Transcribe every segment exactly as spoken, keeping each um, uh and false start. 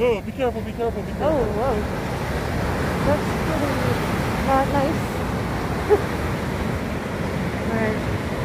Oh, be careful, be careful, be careful. Oh, whoa. That's pretty not nice. Alright.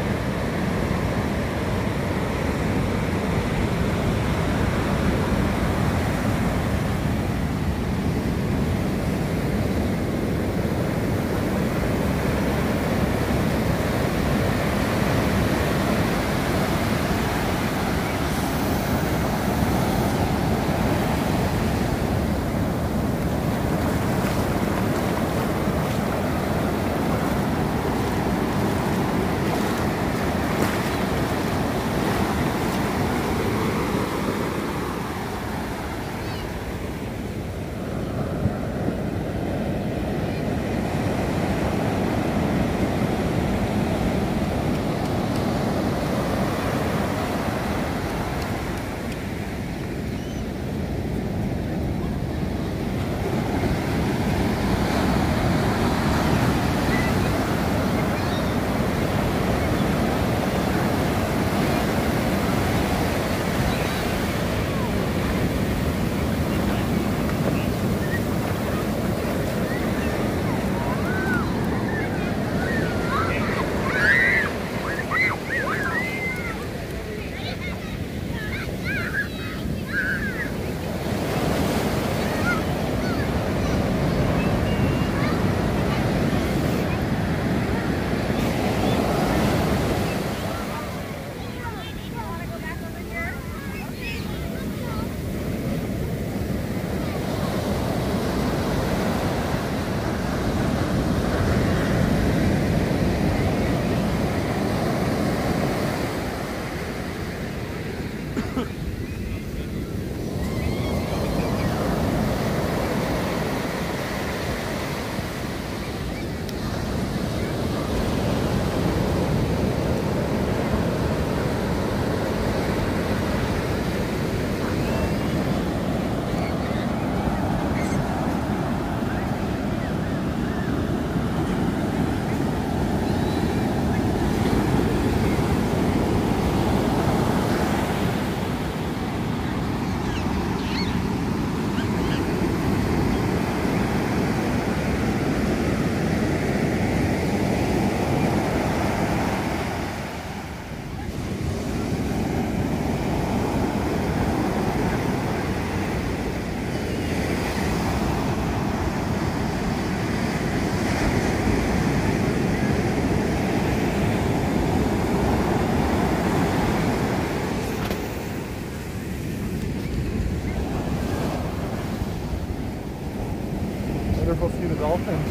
We'll see the dolphins.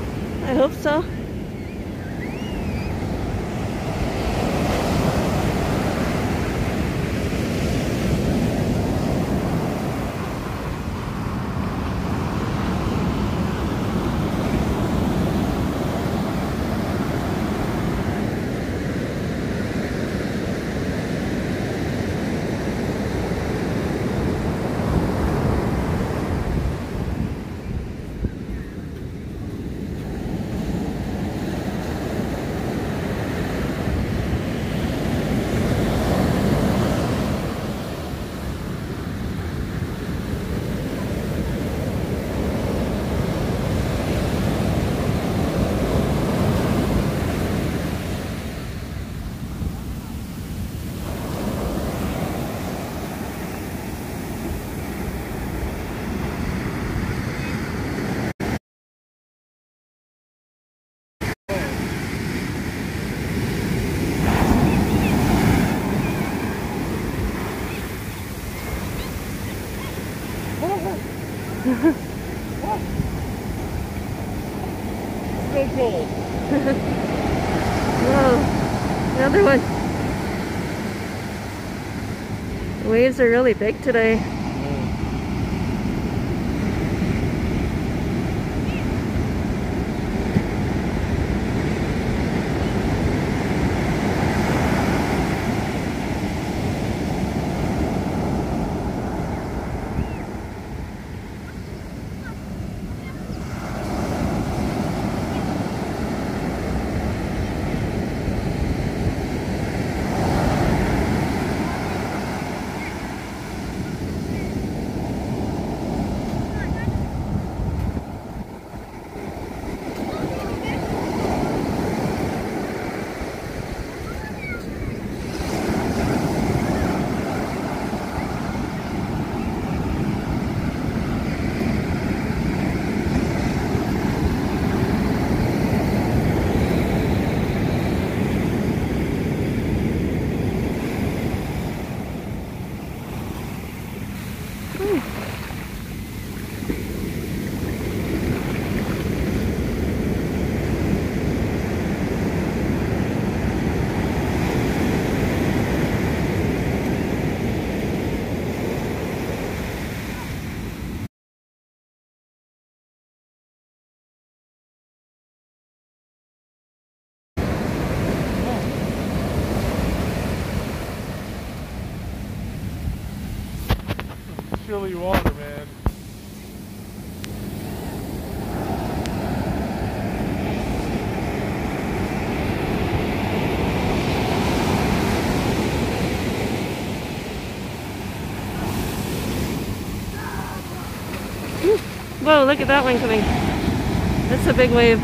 I hope so. So cold. Whoa, another one. The waves are really big today. silly water, man. Whoa, look at that one coming. That's a big wave.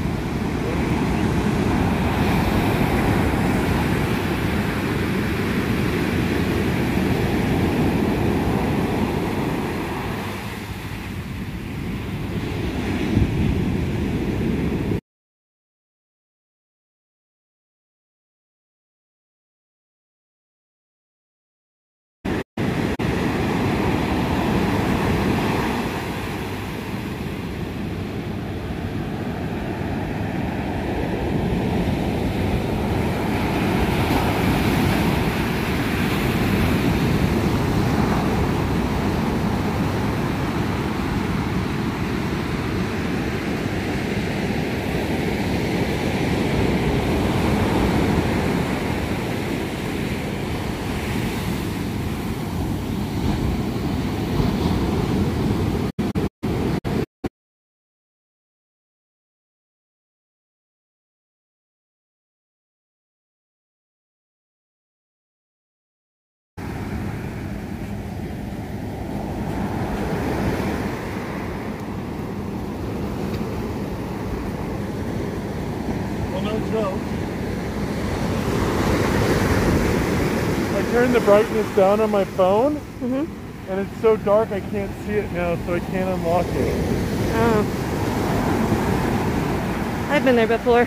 Joke. I turned the brightness down on my phone, Mm-hmm. and it's so dark I can't see it now, so I can't unlock it. Oh. I've been there before.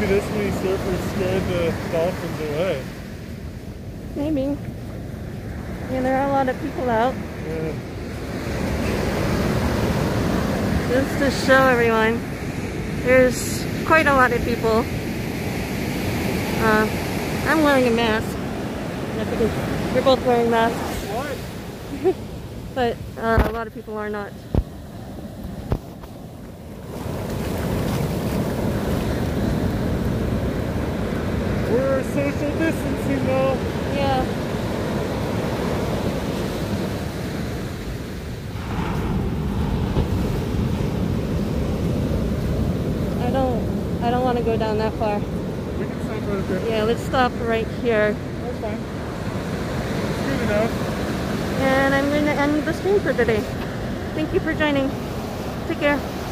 Maybe this many surfers scared the dolphins away. Maybe. Yeah, there are a lot of people out. Yeah. Just to show everyone, there's quite a lot of people. Uh, I'm wearing a mask. Yeah, because we're both wearing masks. What? But uh, a lot of people are not. We're social distancing though. Yeah. I don't I don't want to go down that far. We can stop right there. Yeah, let's stop right here. That's fine. It's good enough. And I'm going to end the stream for today. Thank you for joining. Take care.